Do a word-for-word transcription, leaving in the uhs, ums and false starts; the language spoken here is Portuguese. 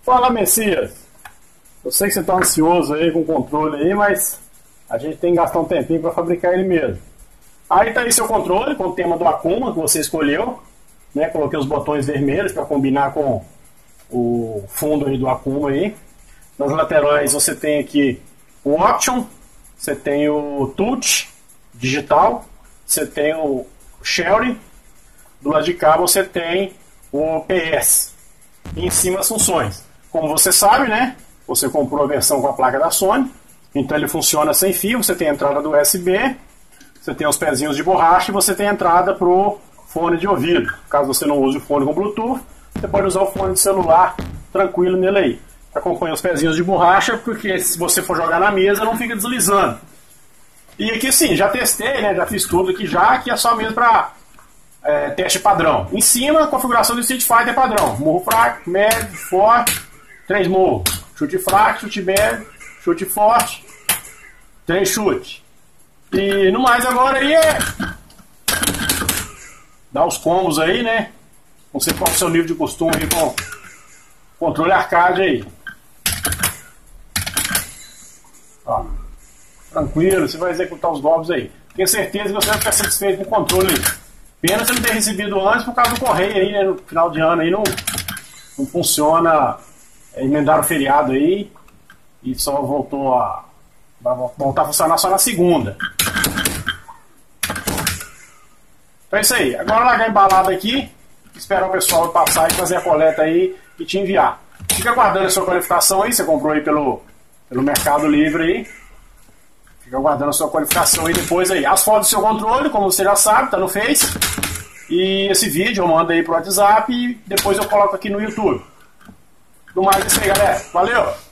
Fala, Messias. Eu sei que você está ansioso aí com o controle aí, mas a gente tem que gastar um tempinho para fabricar ele mesmo. Aí tá aí seu controle com o tema do Akuma que você escolheu, né? Coloquei os botões vermelhos para combinar com o fundo aí do Akuma aí. Nas laterais você tem aqui o Option, você tem o Touch digital, você tem o Sherry, do lado de cá você tem o P S. E em cima as funções. Como você sabe, né? Você comprou a versão com a placa da Sony, então ele funciona sem fio. Você tem a entrada do U S B, você tem os pezinhos de borracha e você tem a entrada para o fone de ouvido. Caso você não use o fone com Bluetooth, você pode usar o fone de celular tranquilo nele aí. Acompanha os pezinhos de borracha, porque se você for jogar na mesa não fica deslizando. E aqui sim, já testei, né? Já fiz tudo aqui já, aqui é só mesmo para é, teste padrão. Em cima, a configuração do Street Fighter padrão. Murro fraco, médio, forte, três murros. Chute fraco, chute médio, chute forte, três chutes. E no mais agora aí é dar os combos aí, né? Você qual é o seu nível de costume aí com controle arcade aí. Ó, tranquilo, você vai executar os golpes aí. Tenho certeza que você vai ficar satisfeito com o controle aí. Pena você não ter recebido antes por causa do correio aí, né? No final de ano aí não, não funciona. É, emendaram o feriado aí e só voltou a vai voltar a funcionar só na segunda. Então é isso aí. Agora largar embalado aqui, esperar o pessoal passar e fazer a coleta aí e te enviar. Fica aguardando a sua qualificação aí, você comprou aí pelo, pelo Mercado Livre aí. Fica aguardando a sua qualificação aí depois aí. As fotos do seu controle, como você já sabe, tá no Face. E esse vídeo eu mando aí pro WhatsApp e depois eu coloco aqui no YouTube. No mais é isso aí, galera. Valeu!